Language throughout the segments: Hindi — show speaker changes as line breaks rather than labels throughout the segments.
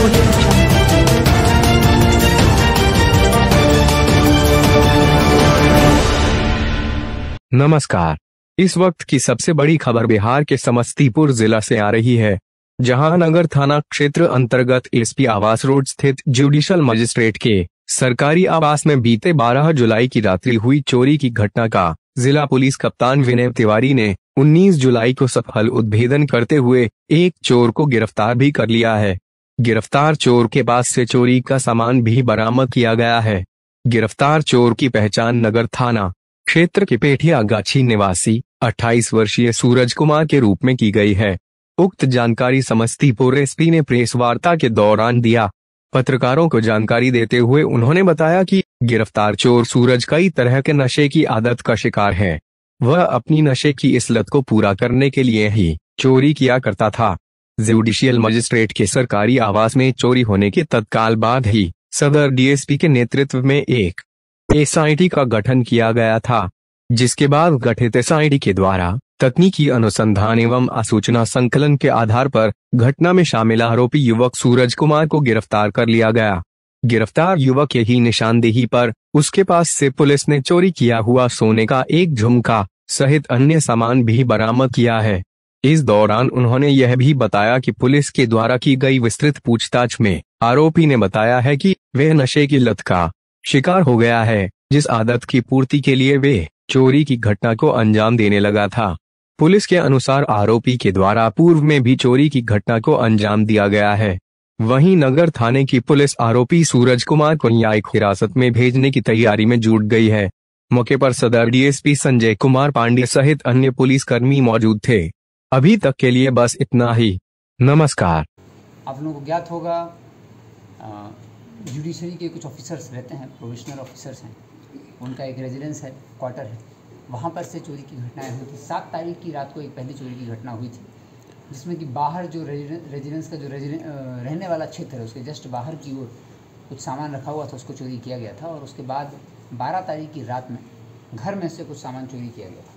Audio Jungle.
नमस्कार। इस वक्त की सबसे बड़ी खबर बिहार के समस्तीपुर जिला से आ रही है, जहां नगर थाना क्षेत्र अंतर्गत एसपी आवास रोड स्थित जुडिशल मजिस्ट्रेट के सरकारी आवास में बीते 12 जुलाई की रात्रि हुई चोरी की घटना का जिला पुलिस कप्तान विनय तिवारी ने 19 जुलाई को सफल उद्भेदन करते हुए एक चोर को गिरफ्तार भी कर लिया है। गिरफ्तार चोर के पास से चोरी का सामान भी बरामद किया गया है। गिरफ्तार चोर की पहचान नगर थाना क्षेत्र के पेठिया गाछी निवासी 28 वर्षीय सूरज कुमार के रूप में की गई है। उक्त जानकारी समस्तीपुर एसपी ने प्रेस वार्ता के दौरान दिया। पत्रकारों को जानकारी देते हुए उन्होंने बताया कि गिरफ्तार चोर सूरज कई तरह के नशे की आदत का शिकार है। वह अपनी नशे की इस लत को पूरा करने के लिए ही चोरी किया करता था। जुडिशियल मजिस्ट्रेट के सरकारी आवास में चोरी होने के तत्काल बाद ही सदर डीएसपी के नेतृत्व में एक एसआईटी का गठन किया गया था, जिसके बाद गठित एसआईटी के द्वारा तकनीकी अनुसंधान एवं आसूचना संकलन के आधार पर घटना में शामिल आरोपी युवक सूरज कुमार को गिरफ्तार कर लिया गया। गिरफ्तार युवक की ही निशानदेही पर उसके पास से पुलिस ने चोरी किया हुआ सोने का एक झुमका सहित अन्य सामान भी बरामद किया है। इस दौरान उन्होंने यह भी बताया कि पुलिस के द्वारा की गई विस्तृत पूछताछ में आरोपी ने बताया है कि वह नशे की लत का शिकार हो गया है, जिस आदत की पूर्ति के लिए वे चोरी की घटना को अंजाम देने लगा था। पुलिस के अनुसार आरोपी के द्वारा पूर्व में भी चोरी की घटना को अंजाम दिया गया है। वहीं नगर थाने की पुलिस आरोपी सूरज कुमार को न्यायिक हिरासत में भेजने की तैयारी में जुट गई है। मौके पर सदर डीएसपी संजय कुमार पांडे सहित अन्य पुलिसकर्मी मौजूद थे। अभी तक के लिए बस इतना ही। नमस्कार।
आप लोगों को ज्ञात होगा, जुडिशरी के कुछ ऑफिसर्स रहते हैं, प्रोविजनल ऑफिसर्स हैं, उनका एक रेजिडेंस है, क्वार्टर है, वहाँ पर से चोरी की घटनाएं हुई थी। 7 तारीख की रात को एक पहली चोरी की घटना हुई थी, जिसमें कि बाहर जो रेजिडेंस का जो रहने वाला क्षेत्र है उसके जस्ट बाहर की ओर कुछ सामान रखा हुआ था, उसको चोरी किया गया था। और उसके बाद 12 तारीख की रात में घर में से कुछ सामान चोरी किया गया था।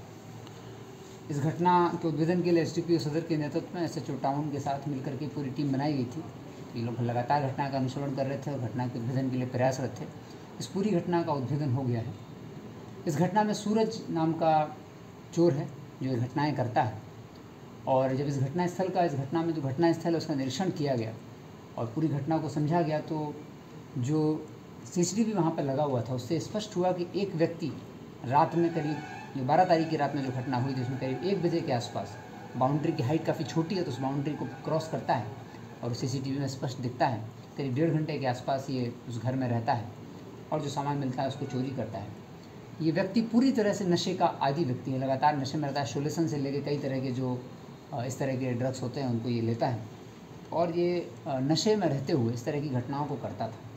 इस घटना के उद्भेदन के लिए एसडीपीओ सदर के नेतृत्व में एसएचओ टाउन के साथ मिलकर के पूरी टीम बनाई गई थी। ये लोग लगातार घटना का अनुसरण कर रहे थे और घटना के उद्भेदन के लिए प्रयासरत थे। इस पूरी घटना का उद्भेदन हो गया है। इस घटना में सूरज नाम का चोर है जो ये घटनाएं करता है। और जब इस घटना में जो घटना स्थल है उसका निरीक्षण किया गया और पूरी घटना को समझा गया, तो जो सीसीटीवी वहाँ पर लगा हुआ था उससे स्पष्ट हुआ कि एक व्यक्ति रात में करीब, जो 12 तारीख की रात में जो घटना हुई थी उसमें करीब 1 बजे के आसपास, बाउंड्री की हाइट काफ़ी छोटी है तो उस बाउंड्री को क्रॉस करता है और सीसीटीवी में स्पष्ट दिखता है। करीब 1.5 घंटे के आसपास ये उस घर में रहता है और जो सामान मिलता है उसको चोरी करता है। ये व्यक्ति पूरी तरह से नशे का आदी व्यक्ति है, लगातार नशे में रहता है। शोलेसन से लेके कई तरह के जो इस तरह के ड्रग्स होते हैं उनको ये लेता है और ये नशे में रहते हुए इस तरह की घटनाओं को करता था।